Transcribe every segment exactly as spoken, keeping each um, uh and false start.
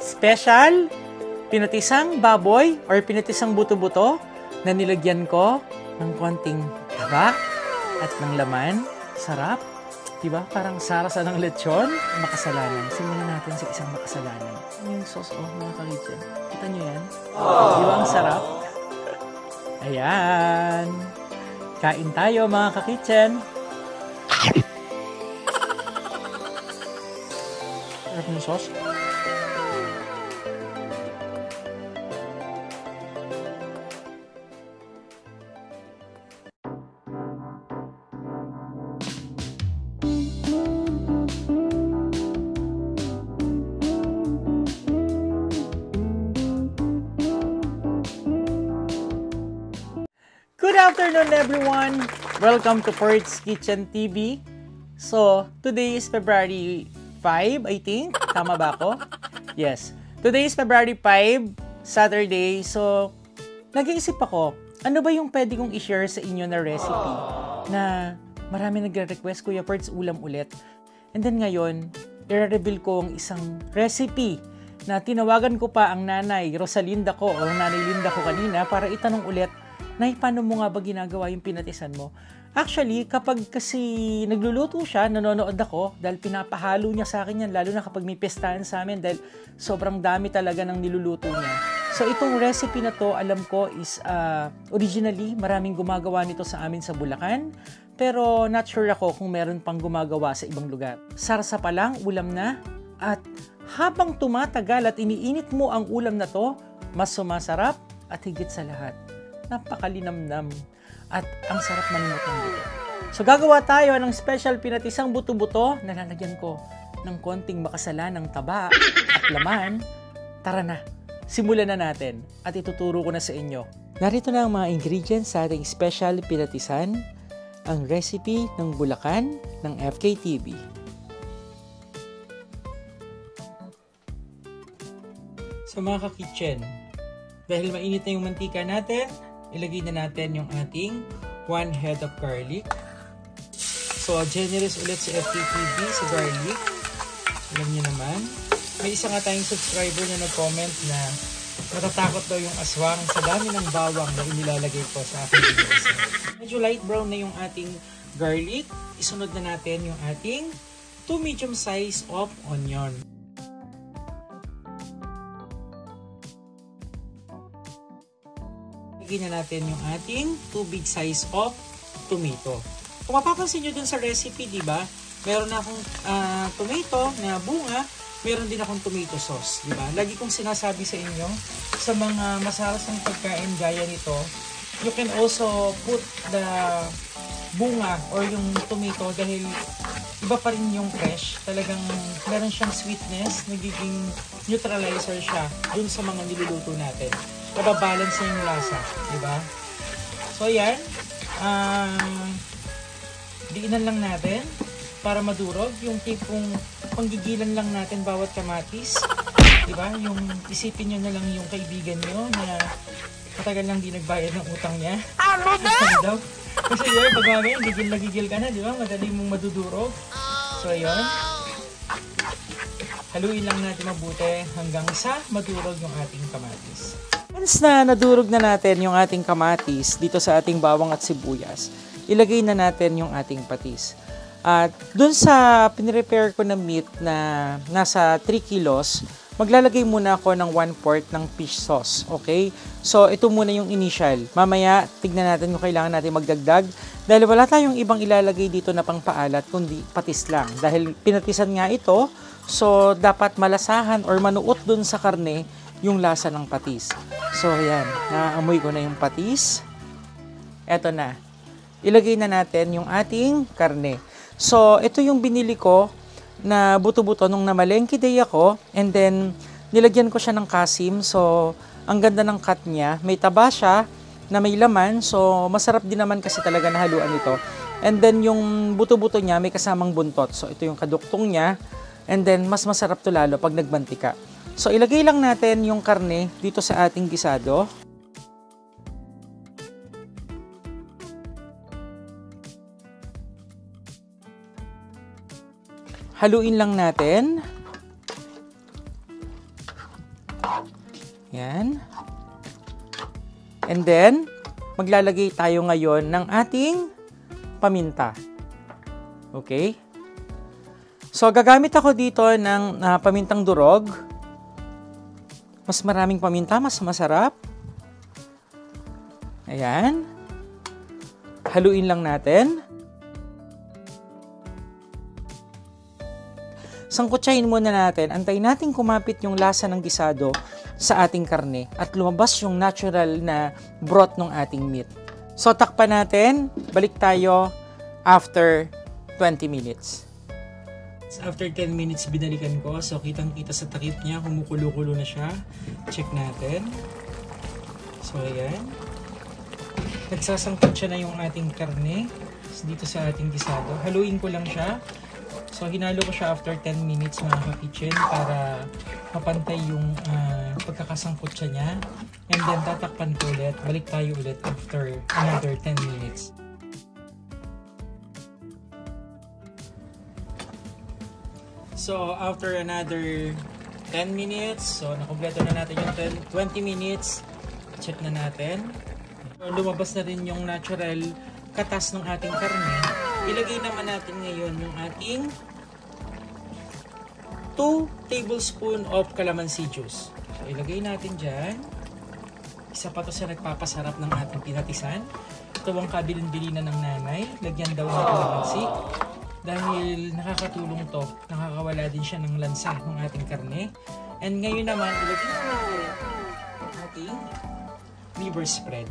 special pinatisang baboy or pinatisang buto-buto na nilagyan ko ng konting taba at ng laman. Sarap. Diba? Parang sarasa ng lechon. Makasalanan. Simulan natin sa isang makasalanan. Yung sauce, oh, mga kakitchen. Kita nyo yan? Diba ang sarap? Ayan. Kain tayo, mga kakitchen. Sarap ng sauce. Good afternoon, everyone! Welcome to Pert's Kitchen T V. So, today is February fifth, I think. Tama ba ako? Yes. Today is February fifth, Saturday. So, nag-iisip ako, ano ba yung pwede kong i-share sa inyo na recipe na marami nagre-request, Kuya Pert's, ulam ulit. And then ngayon, i-reveal ko ang isang recipe na tinawagan ko pa ang nanay Rosalinda ko o nanay Linda ko kanina para itanong ulit, Nay, paano mo nga ba ginagawa yung pinatisan mo? Actually, kapag kasi nagluluto siya, nanonood ako dahil pinapahalo niya sa akin yan, lalo na kapag may pestahan sa amin dahil sobrang dami talaga ng niluluto niya. So, itong recipe na to, alam ko is uh, originally, maraming gumagawa nito sa amin sa Bulacan, pero not sure ako kung meron pang gumagawa sa ibang lugar. Sarsa pa lang, ulam na, at habang tumatagal at iniinit mo ang ulam na to, mas sumasarap at higit sa lahat, napakalinamnam at ang sarap manimot ng buto. So gagawa tayo ng special pinatisang buto-buto na lalagyan ko ng konting makasalan ng taba at laman. Tara na, simulan na natin at ituturo ko na sa inyo. Narito na ang mga ingredients sa ating special pinatisan, ang recipe ng Bulacan ng F K T V. So mga ka-kitchen, dahil mainit na yung mantika natin, ilagay na natin yung ating one head of garlic. So, generous ulit sa F K T V sa garlic. Alam niyo naman. May isa nga tayong subscriber na nag-comment na natatakot daw yung aswang sa dami ng bawang na inilalagay ko sa aking videos. Medyo light brown na yung ating garlic. Isunod na natin yung ating two medium size of onion. Lagyan na natin yung ating two big size of tomato. Kung mapapansin nyo dun sa recipe, di ba? Meron na akong uh, tomato na bunga, meron din akong tomato sauce, di ba? Lagi kong sinasabi sa inyo, sa mga masarasang pagkain gaya nito, you can also put the bunga or yung tomato dahil iba pa rin yung fresh. Talagang meron siyang sweetness, nagiging neutralizer siya dun sa mga niluluto natin. Nababalance na yung lasa, di ba? So, ayan. Uh, diinan lang natin para madurog. Yung tipong panggigilan lang natin bawat kamatis. Di ba? Yung isipin nyo na lang yung kaibigan nyo na matagal lang di nagbayad ng utang niya. Ano daw? Kasi yun, pag mamaya, gigil na gigil ka na, di ba? Madali mong madudurog. So, ayun. Haluin lang natin mabuti hanggang sa madurog yung ating kamatis. Once na nadurog na natin yung ating kamatis dito sa ating bawang at sibuyas, ilagay na natin yung ating patis. At dun sa pinrepair ko na meat na nasa three kilos, maglalagay muna ako ng one fourth ng fish sauce. Okay? So, ito muna yung initial. Mamaya, tignan natin kung kailangan natin magdagdag. Dahil wala tayong ibang ilalagay dito na pangpaalat, kundi patis lang. Dahil pinatisan nga ito, so dapat malasahan or manuot dun sa karne yung lasa ng patis. So, ayan. Naamoy ko na yung patis. Eto na. Ilagay na natin yung ating karne. So, ito yung binili ko na buto-buto nung namalengke day ako. And then, nilagyan ko siya ng kasim. So, ang ganda ng cut niya. May taba siya na may laman. So, masarap din naman kasi talaga nahaluan ito. And then, yung buto-buto niya may kasamang buntot. So, ito yung kaduktong niya. And then, mas masarap to lalo pag nagmantika. So, ilagay lang natin yung karne dito sa ating gisado. Haluin lang natin. Ayan. And then, maglalagay tayo ngayon ng ating paminta. Okay? So, gagamit ako dito ng uh, pamintang durog. Mas maraming paminta, mas masarap. Ayan. Haluin lang natin. Sangkutsahin muna natin. Antayin natin kumapit yung lasa ng gisado sa ating karne at lumabas yung natural na broth ng ating meat. So, takpan natin. Balik tayo after twenty minutes. After ten minutes, binalikan ko. So, kitang-kita sa takip niya. Kumukulo-kulo na siya. Check natin. So, ayan. Nagsasangkot siya na yung ating karne dito sa ating gisado. Haluin ko lang siya. So, hinalo ko siya after ten minutes mga ka-kitchen para mapantay yung uh, pagkakasangkot siya niya. And then, tatakpan ko ulit. Balik tayo ulit after another ten minutes. So, after another ten minutes, so nakompleto na natin yung twenty minutes. Check na natin. So, lumabas na rin yung natural katas ng ating karne. Ilagay naman natin ngayon yung ating two tablespoons of calamansi juice. So, ilagay natin dyan. Isa pa to sa nagpapasarap ng ating pinatisan. Ito ang kabilin-bilinan ng nanay. Lagyan daw ng calamansi. Dahil nakakatulong to. Nakakawala din siya ng lansa ng ating karne. And ngayon naman, ilagay natin ang ating liver spread.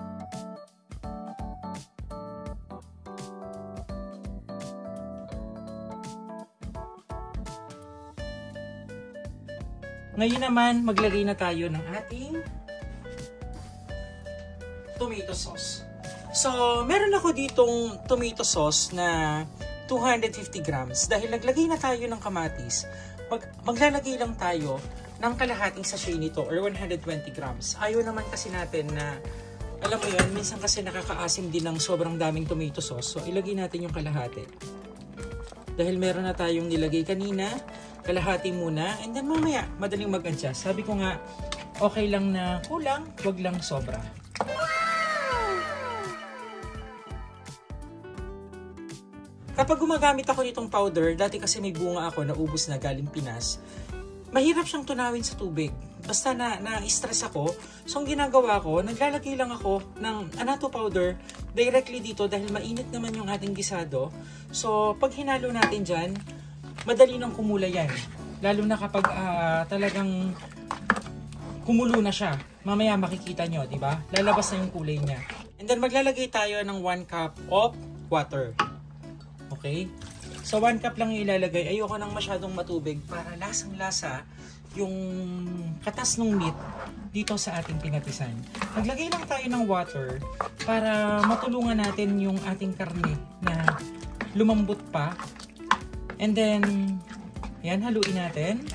Ngayon naman, maglagay na tayo ng ating tomato sauce. So, meron ako ditong tomato sauce na two hundred fifty grams. Dahil naglagay na tayo ng kamatis, mag maglalagay lang tayo ng kalahating sachet nito or one hundred twenty grams. Ayaw naman kasi natin na, alam mo yun, minsan kasi nakakaasim din ng sobrang daming tomato sauce. So, ilagay natin yung kalahati. Dahil meron na tayong nilagay kanina, kalahati muna, and then mamaya, madaling mag-adjust. Sabi ko nga, okay lang na kulang, wag lang sobra. Kapag gumagamit ako nitong powder, dati kasi may bunga ako na ubos na galing Pinas, mahirap siyang tunawin sa tubig. Basta na, na-stress ako, so ang ginagawa ko, naglalagay lang ako ng annatto powder directly dito dahil mainit naman yung ating gisado. So, pag hinalo natin dyan, madali nang kumula yan. Lalo na kapag uh, talagang kumulo na siya. Mamaya makikita nyo, di ba? Lalabas na yung kulay niya. And then maglalagay tayo ng one cup of water. Okay? So one cup lang ilalagay. Ayoko nang masyadong matubig para lasang-lasa yung katas ng meat dito sa ating pinatisan. Maglagay lang tayo ng water para matulungan natin yung ating karne na lumambot pa. And then, yan, haluin natin.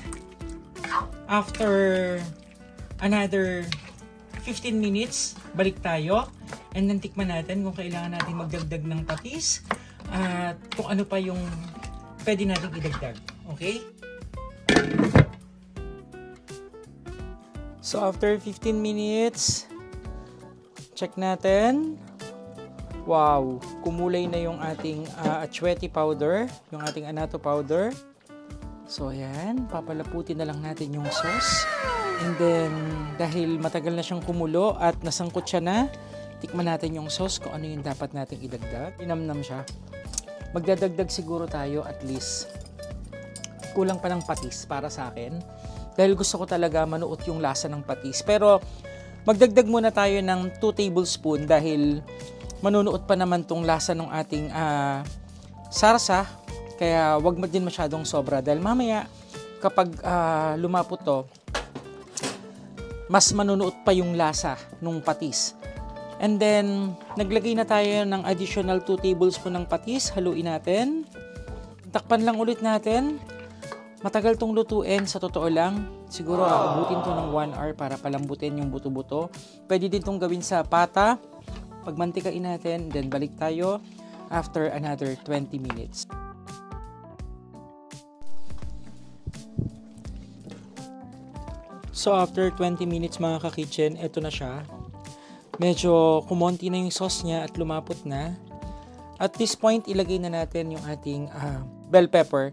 After another fifteen minutes, balik tayo. And then, tikman natin kung kailangan natin magdagdag ng patis. At kung ano pa yung pwede natin idagdag. Okay? So, after fifteen minutes, check natin. Wow, kumulay na yung ating uh, achweti powder, yung ating annatto powder. So, ayan, papalaputin na lang natin yung sauce. And then, dahil matagal na siyang kumulo at nasangkot siya na, tikman natin yung sauce kung ano yung dapat nating idagdag. Inamnam siya. Magdadagdag siguro tayo at least. Kulang pa ng patis para sa akin. Dahil gusto ko talaga manuot yung lasa ng patis. Pero, magdagdag muna tayo ng two tablespoons dahil manunuot pa naman tong lasa ng ating uh, sarsa. Kaya wag mo din masyadong sobra dahil mamaya kapag uh, lumapot to, mas manunuot pa yung lasa ng patis. And then, naglagay na tayo ng additional two tablespoons ng patis. Haluin natin. Takpan lang ulit natin. Matagal tong lutuin, sa totoo lang. Siguro aabutin to ng one hour para palambutin yung buto-buto. Pwede din tong gawin sa pata. Pagmantikain natin, then balik tayo after another twenty minutes. So after twenty minutes mga ka-kitchen, eto na siya. Medyo kumonti na yung sauce niya at lumapot na. At this point, ilagay na natin yung ating uh, bell pepper.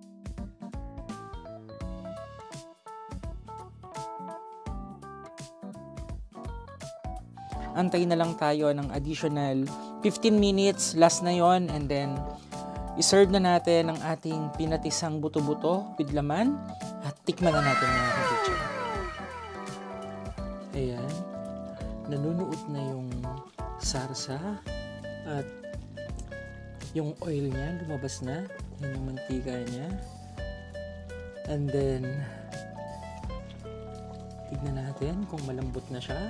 Antay na lang tayo ng additional fifteen minutes, last na yon, and then iserve na natin ang ating pinatisang buto-buto with laman at tikman na natin mga ka-kitchen. Ayan, nanunuot na yung sarsa at yung oil niya lumabas na, yan yung mantika niya, and then tignan natin kung malambot na siya.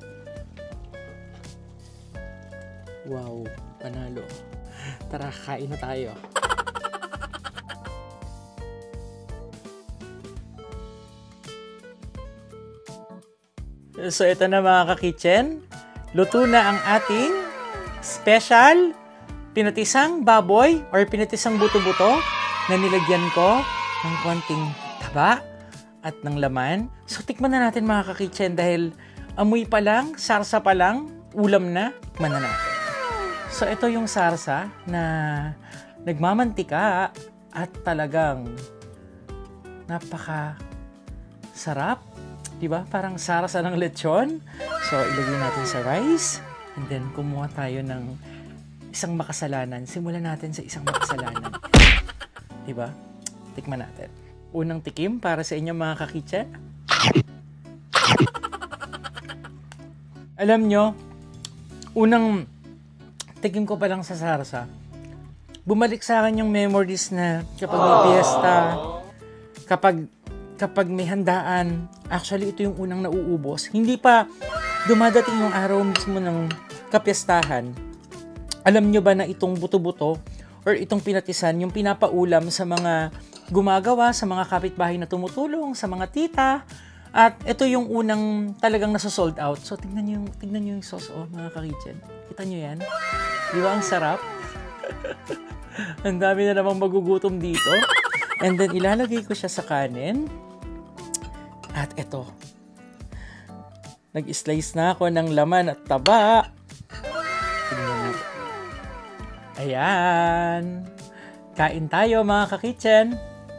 Wow, panalo. Tara, kain na tayo. So ito na mga ka-kitchen, luto na ang ating special pinatisang baboy or pinatisang buto-buto na nilagyan ko ng konting taba at ng laman. So tikman na natin mga ka-kitchen dahil amoy pa lang, sarsa pa lang, ulam na, tikman na natin. So ito yung sarsa na nagmamantika at talagang napaka sarap. Diba? Parang sarsa ng lechon. So ilagay natin sa rice and then kumuha tayo ng isang makasalanan. Simulan natin sa isang makasalanan. Diba? Tikman natin. Unang tikim para sa inyo mga ka-kitchen. Alam nyo, unang tikim ko pa lang sa sarsa, bumalik sa akin yung memories na kapag may piyesta, kapag, kapag may handaan, actually ito yung unang nauubos. Hindi pa dumadating yung araw mismo ng kapiestahan. Alam nyo ba na itong buto-buto or itong pinatisan, yung pinapaulam sa mga gumagawa, sa mga kapitbahay na tumutulong, sa mga tita, at ito yung unang talagang nasa-sold out. So, tingnan nyo yung, tingnan nyo yung sauce, oh, mga ka-kitchen. Kita nyo yan? Di ba ang sarap? Ang dami na namang magugutom dito. And then, ilalagay ko siya sa kanin. At ito. Nag-slice na ako ng laman at taba. Tingnan natin. Ayan. Kain tayo, mga ka-kitchen.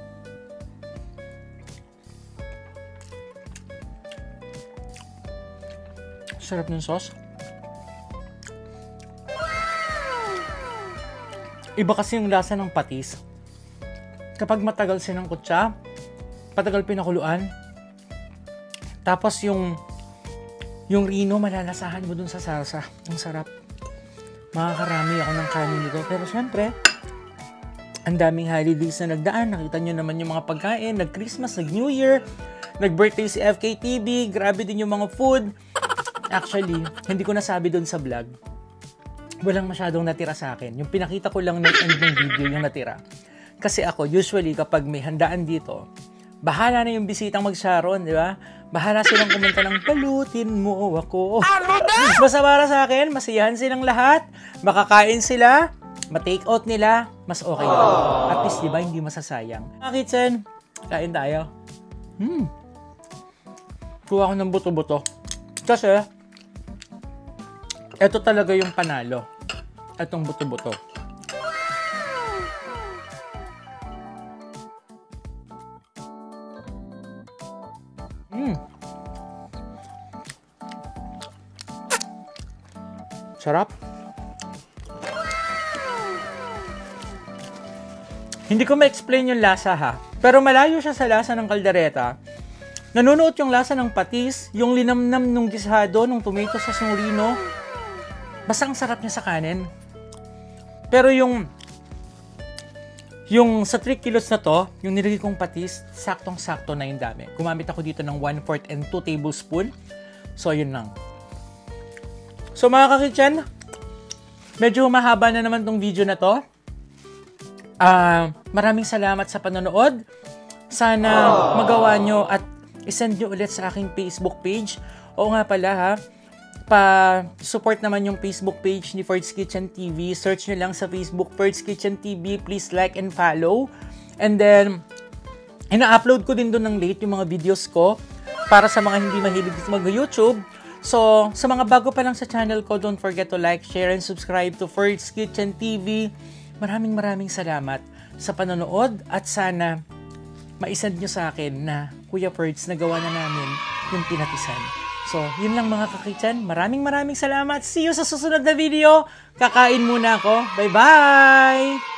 Sarap ng sauce. Iba kasi yung lasa ng patis. Kapag matagal sinangkot siya, patagal pinakuluan, tapos yung yung rino malalasahan mo dun sa salsa. Ang sarap. Makakarami ako ng kanin nito. Pero syempre, ang daming holidays na nagdaan. Nakita nyo naman yung mga pagkain. Nag-Christmas, nag-New Year, nag-birthday si F K T V. Grabe din yung mga food. Actually, hindi ko nasabi dun sa vlog. Walang masyadong natira sa akin. Yung pinakita ko lang ng end ng video yung natira. Kasi ako, usually, kapag may handaan dito, bahala na yung bisitang mag-sharon, di ba? Bahala silang kumanta ng palutin mo ako. Basta para sa akin, masiyahan silang lahat, makakain sila, ma-take out nila, mas okay lang. At least, di ba, hindi masasayang. Mga kitchen, kain tayo. Hmm. Kuha ko ng buto-buto. Kasi, ito talaga yung panalo. Itong buto-buto. Mm. Sarap. Hindi ko ma-explain yung lasa ha. Pero malayo siya sa lasa ng kaldereta. Nanunuot yung lasa ng patis, yung linamnam ng gisado, ng tomato sauce ng rino. Basta ang sarap niya sa kanin. Pero yung yung sa three kilos na to, yung nilagay kong patis, saktong-sakto na yung dami. Gumamit ako dito ng one fourth and two tablespoon. So, yun lang. So, mga ka-kitchen, medyo mahaba na naman tong video na to. Uh, maraming salamat sa panonood. Sana magawa nyo at isend nyo ulit sa aking Facebook page. Oo nga pala ha, pa-support naman yung Facebook page ni Ferds Kitchen T V. Search nyo lang sa Facebook, Ferds Kitchen T V. Please like and follow. And then, ina-upload ko din doon ng late yung mga videos ko. para sa mga hindi mahilig mag-YouTube. So, sa mga bago pa lang sa channel ko, don't forget to like, share, and subscribe to Ferds Kitchen T V. Maraming maraming salamat sa panonood at sana maisend nyo sa akin na Kuya Ferds, nagawa na namin yung pinatisan. So, yun lang mga kakitsan. Maraming maraming salamat. See you sa susunod na video. Kakain muna ako. Bye-bye!